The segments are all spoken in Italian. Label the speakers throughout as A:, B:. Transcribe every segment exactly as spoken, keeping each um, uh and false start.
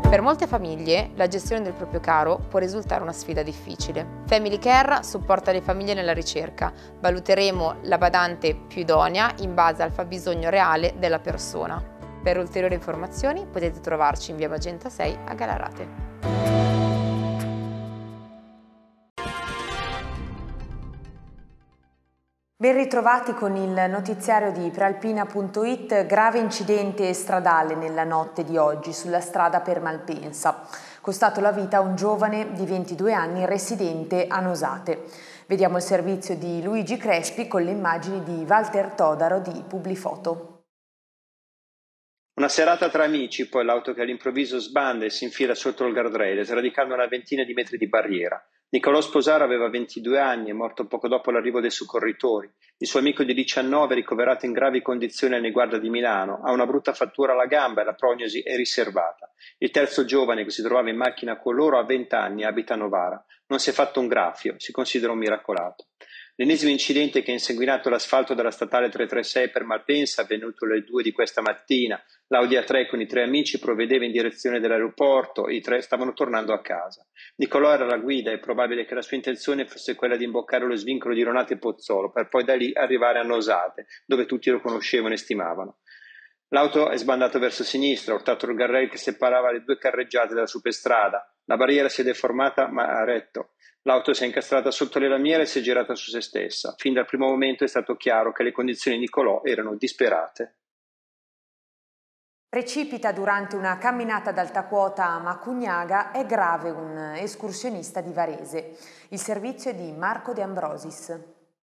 A: Per molte famiglie, la gestione del proprio caro può risultare una sfida difficile. Family Care supporta le famiglie nella ricerca. Valuteremo la badante più idonea in base al fabbisogno reale della persona. Per ulteriori informazioni potete trovarci in via Magenta sei a Gallarate.
B: Ben ritrovati con il notiziario di prealpina punto it. Grave incidente stradale nella notte di oggi sulla strada per Malpensa. Costato la vita a un giovane di ventidue anni residente a Nosate. Vediamo il servizio di Luigi Crespi con le immagini di Walter Todaro di Publifoto.
C: Una serata tra amici, poi l'auto che all'improvviso sbanda e si infila sotto il guardrail, sradicando una ventina di metri di barriera. Nicolò Sposaro aveva ventidue anni, è morto poco dopo l'arrivo dei soccorritori. Il suo amico di diciannove, ricoverato in gravi condizioni al Niguarda di Milano, ha una brutta frattura alla gamba e la prognosi è riservata. Il terzo giovane, che si trovava in macchina con loro, ha venti anni, abita a Novara. Non si è fatto un graffio, si considera un miracolato. L'ennesimo incidente che ha insanguinato l'asfalto della statale trecentotrentasei per Malpensa, avvenuto alle due di questa mattina. L'Audi A tre con i tre amici provvedeva in direzione dell'aeroporto, i tre stavano tornando a casa. Nicolò era alla guida, è probabile che la sua intenzione fosse quella di imboccare lo svincolo di Ronate e Pozzolo, per poi da lì arrivare a Nosate, dove tutti lo conoscevano e stimavano. L'auto è sbandata verso sinistra, ha urtato il guardrail che separava le due carreggiate dalla superstrada. La barriera si è deformata ma ha retto. L'auto si è incastrata sotto le lamiere e si è girata su se stessa. Fin dal primo momento è stato chiaro che le condizioni di Nicolò erano disperate.
B: Precipita durante una camminata ad alta quota a Macugnaga, è grave un escursionista di Varese. Il servizio è di Marco De Ambrosis.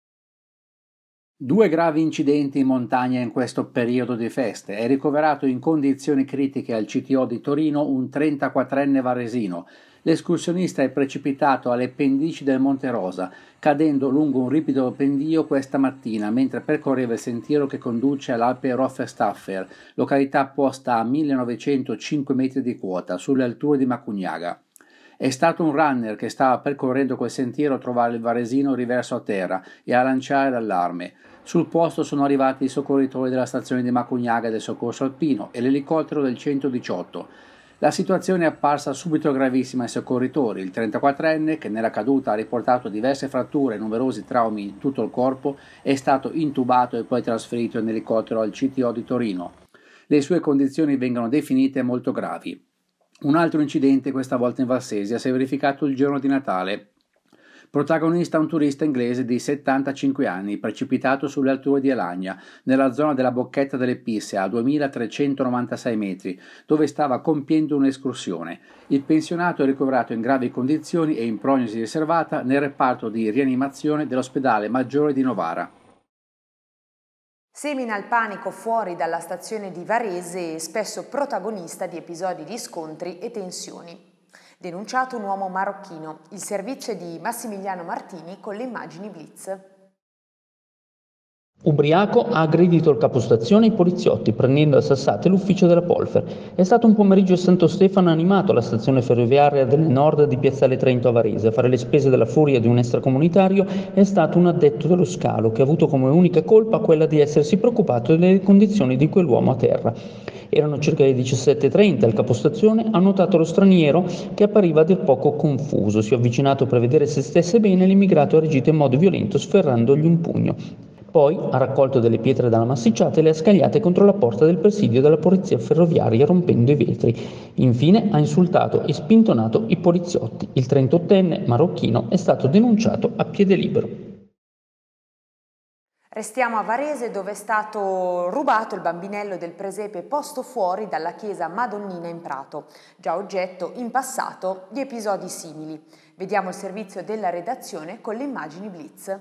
D: Due gravi incidenti in montagna in questo periodo di feste. È ricoverato in condizioni critiche al C T O di Torino un trentaquattrenne varesino. L'escursionista è precipitato alle pendici del Monte Rosa, cadendo lungo un ripido pendio questa mattina mentre percorreva il sentiero che conduce all'Alpe Rofferstaffer, località posta a millenovecentocinque metri di quota, sulle alture di Macugnaga. È stato un runner che stava percorrendo quel sentiero a trovare il varesino riverso a terra e a lanciare l'allarme. Sul posto sono arrivati i soccorritori della stazione di Macugnaga e del soccorso alpino e l'elicottero del centodiciotto. La situazione è apparsa subito gravissima ai soccorritori. Il trentaquattrenne, che nella caduta ha riportato diverse fratture e numerosi traumi in tutto il corpo, è stato intubato e poi trasferito in elicottero al C T O di Torino. Le sue condizioni vengono definite molto gravi. Un altro incidente, questa volta in Valsesia, si è verificato il giorno di Natale. Protagonista un turista inglese di settantacinque anni, precipitato sulle alture di Alagna, nella zona della Bocchetta delle Pisse, a duemilatrecentonovantasei metri, dove stava compiendo un'escursione. Il pensionato è ricoverato in gravi condizioni e in prognosi riservata nel reparto di rianimazione dell'ospedale Maggiore di Novara.
B: Semina il panico fuori dalla stazione di Varese e spesso protagonista di episodi di scontri e tensioni. Denunciato un uomo marocchino. Il servizio è di Massimiliano Martini con le immagini Blitz.
E: Ubriaco ha aggredito il capostazione e i poliziotti prendendo a sassate l'ufficio della Polfer. È stato un pomeriggio a Santo Stefano animato alla stazione ferroviaria del nord di Piazzale Trento a Varese. A fare le spese della furia di un extracomunitario è stato un addetto dello scalo che ha avuto come unica colpa quella di essersi preoccupato delle condizioni di quell'uomo a terra. Erano circa le diciassette e trenta, il capostazione ha notato lo straniero che appariva a dir poco confuso. Si è avvicinato per vedere se stesse bene e l'immigrato ha reagito in modo violento sferrandogli un pugno. Poi ha raccolto delle pietre dalla massicciata e le ha scagliate contro la porta del presidio della polizia ferroviaria rompendo i vetri. Infine ha insultato e spintonato i poliziotti. Il trentottenne marocchino è stato denunciato a piede libero.
B: Restiamo a Varese dove è stato rubato il bambinello del presepe posto fuori dalla chiesa Madonnina in Prato, già oggetto in passato di episodi simili. Vediamo il servizio della redazione con le immagini Blitz.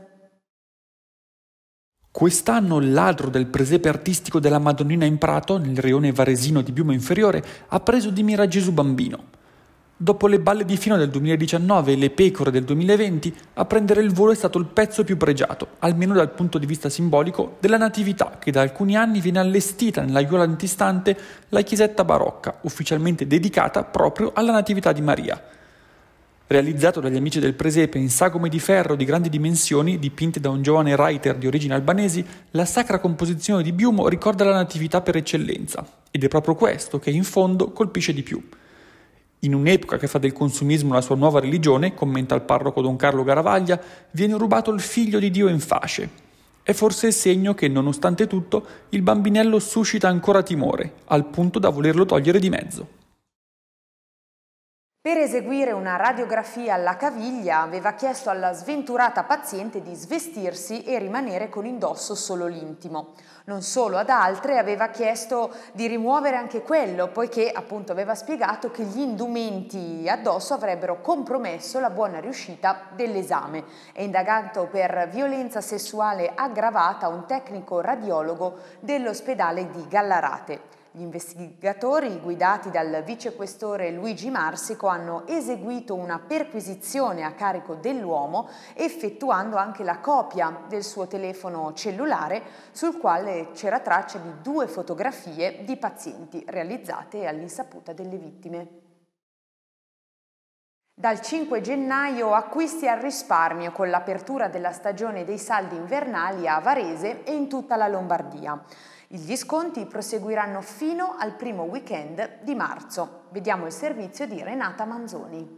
F: Quest'anno il ladro del presepe artistico della Madonnina in Prato, nel rione varesino di Biumo Inferiore, ha preso di mira Gesù bambino. Dopo le balle di Fino del duemiladiciannove e le pecore del duemilaventi, a prendere il volo è stato il pezzo più pregiato, almeno dal punto di vista simbolico, della Natività, che da alcuni anni viene allestita nell'aiuola antistante la chiesetta barocca, ufficialmente dedicata proprio alla Natività di Maria. Realizzato dagli amici del presepe in sagome di ferro di grandi dimensioni, dipinte da un giovane writer di origini albanesi, la sacra composizione di Biumo ricorda la Natività per eccellenza, ed è proprio questo che in fondo colpisce di più. In un'epoca che fa del consumismo la sua nuova religione, commenta il parroco Don Carlo Garavaglia, viene rubato il figlio di Dio in fasce. È forse il segno che, nonostante tutto, il bambinello suscita ancora timore, al punto da volerlo togliere di mezzo.
B: Per eseguire una radiografia alla caviglia aveva chiesto alla sventurata paziente di svestirsi e rimanere con indosso solo l'intimo. Non solo, ad altre aveva chiesto di rimuovere anche quello, poiché appunto aveva spiegato che gli indumenti addosso avrebbero compromesso la buona riuscita dell'esame. È indagato per violenza sessuale aggravata un tecnico radiologo dell'ospedale di Gallarate. Gli investigatori, guidati dal vicequestore Luigi Marsico, hanno eseguito una perquisizione a carico dell'uomo, effettuando anche la copia del suo telefono cellulare, sul quale c'era traccia di due fotografie di pazienti realizzate all'insaputa delle vittime. Dal cinque gennaio acquisti al risparmio con l'apertura della stagione dei saldi invernali a Varese e in tutta la Lombardia. Gli sconti proseguiranno fino al primo weekend di marzo. Vediamo il servizio di Renata Manzoni.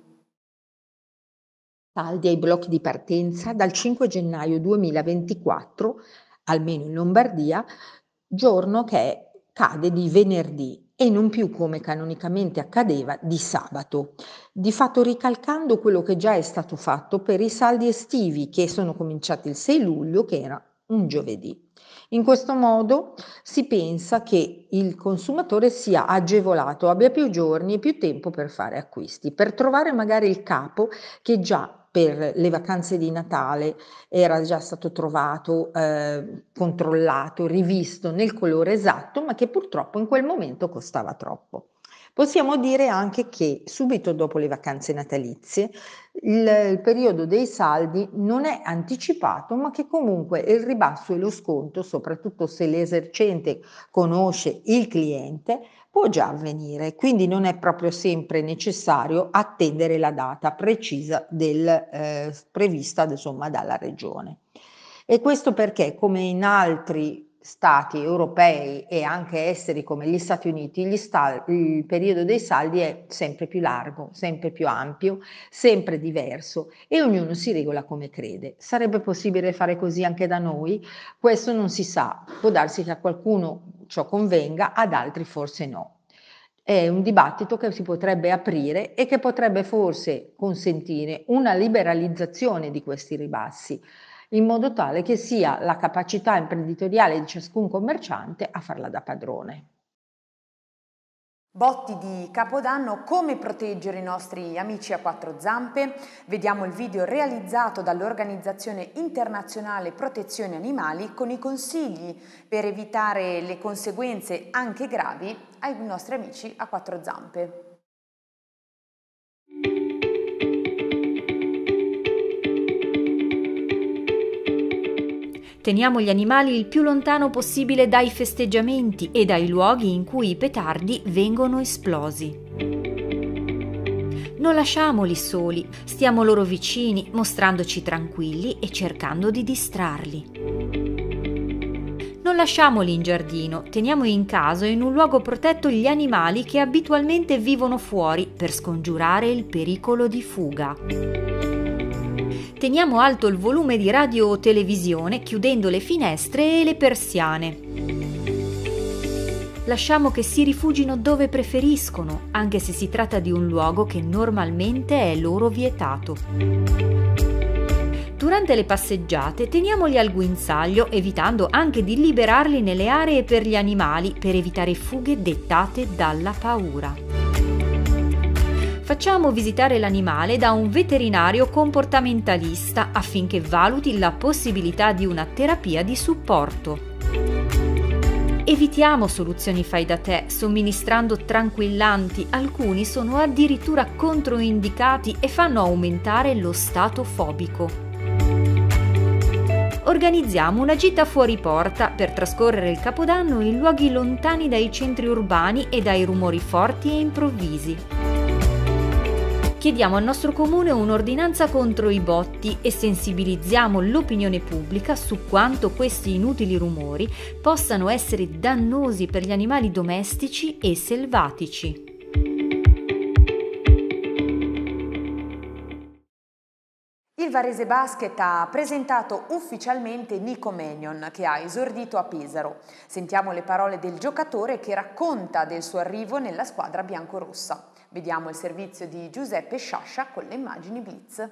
G: Saldi ai blocchi di partenza dal cinque gennaio duemilaventiquattro, almeno in Lombardia, giorno che cade di venerdì e non più come canonicamente accadeva di sabato, di fatto ricalcando quello che già è stato fatto per i saldi estivi che sono cominciati il sei luglio, che era un giovedì. In questo modo si pensa che il consumatore sia agevolato, abbia più giorni e più tempo per fare acquisti, per trovare magari il capo che già per le vacanze di Natale era già stato trovato, eh, controllato, rivisto nel colore esatto, ma che purtroppo in quel momento costava troppo. Possiamo dire anche che subito dopo le vacanze natalizie il, il periodo dei saldi non è anticipato, ma che comunque il ribasso e lo sconto, soprattutto se l'esercente conosce il cliente, può già avvenire, quindi non è proprio sempre necessario attendere la data precisa del, eh, prevista insomma, dalla regione. E questo perché, come in altri stati europei e anche esteri come gli Stati Uniti, gli sta- il periodo dei saldi è sempre più largo, sempre più ampio, sempre diverso e ognuno si regola come crede. Sarebbe possibile fare così anche da noi? Questo non si sa, può darsi che a qualcuno ciò convenga, ad altri forse no. È un dibattito che si potrebbe aprire e che potrebbe forse consentire una liberalizzazione di questi ribassi, in modo tale che sia la capacità imprenditoriale di ciascun commerciante a farla da padrone.
B: Botti di Capodanno, come proteggere i nostri amici a quattro zampe? Vediamo il video realizzato dall'Organizzazione Internazionale Protezione Animali con i consigli per evitare le conseguenze anche gravi ai nostri amici a quattro zampe.
H: Teniamo gli animali il più lontano possibile dai festeggiamenti e dai luoghi in cui i petardi vengono esplosi. Non lasciamoli soli, stiamo loro vicini, mostrandoci tranquilli e cercando di distrarli. Non lasciamoli in giardino, teniamo in casa o in un luogo protetto gli animali che abitualmente vivono fuori per scongiurare il pericolo di fuga. Teniamo alto il volume di radio o televisione chiudendo le finestre e le persiane. Lasciamo che si rifugino dove preferiscono, anche se si tratta di un luogo che normalmente è loro vietato. Durante le passeggiate teniamoli al guinzaglio, evitando anche di liberarli nelle aree per gli animali per evitare fughe dettate dalla paura. Facciamo visitare l'animale da un veterinario comportamentalista affinché valuti la possibilità di una terapia di supporto. Evitiamo soluzioni fai da te, somministrando tranquillanti, alcuni sono addirittura controindicati e fanno aumentare lo stato fobico. Organizziamo una gita fuori porta per trascorrere il Capodanno in luoghi lontani dai centri urbani e dai rumori forti e improvvisi. Chiediamo al nostro comune un'ordinanza contro i botti e sensibilizziamo l'opinione pubblica su quanto questi inutili rumori possano essere dannosi per gli animali domestici e selvatici.
B: Varese Basket ha presentato ufficialmente Nico Menion, che ha esordito a Pesaro. Sentiamo le parole del giocatore che racconta del suo arrivo nella squadra biancorossa. Vediamo il servizio di Giuseppe Sciascia con le immagini Blitz.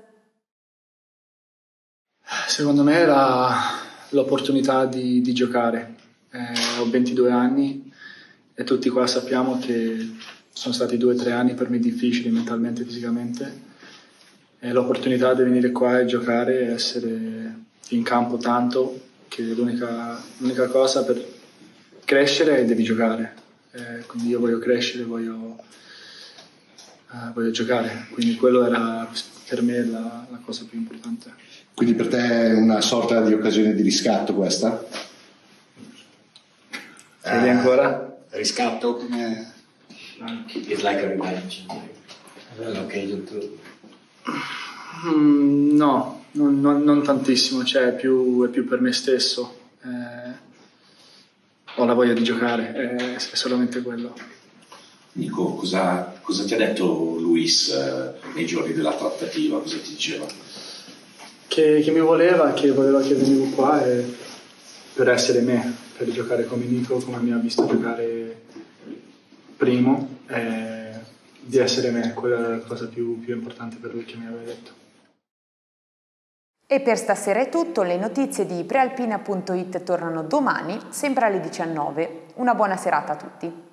I: Secondo me era l'opportunità di, di giocare. Eh, ho ventidue anni e tutti qua sappiamo che sono stati due o tre anni per me difficili mentalmente e fisicamente. E l'opportunità di venire qua e giocare e essere in campo tanto, che l'unica, l'unica cosa per crescere è devi giocare. Eh, quindi io voglio crescere, voglio, eh, voglio giocare. Quindi quello era per me la, la cosa più importante.
J: Quindi per te è una sorta di occasione di riscatto questa?
I: Credi uh, ancora?
J: Riscatto come...
K: It's like a revenge. L'occasion to...
I: Mm, no, non, non, non tantissimo, cioè è più, è più per me stesso. Eh, ho la voglia di giocare, è, è solamente quello.
K: Nico, cosa, cosa ti ha detto Luis eh, nei giorni della trattativa? Cosa ti diceva?
I: Che, che mi voleva, che voleva che venivo qua e per essere me, per giocare come Nico, come mi ha visto giocare primo, e di essere me, quella è la cosa più, più importante per lui che mi aveva detto.
B: E per stasera è tutto, le notizie di prealpina punto it tornano domani, sempre alle diciannove. Una buona serata a tutti.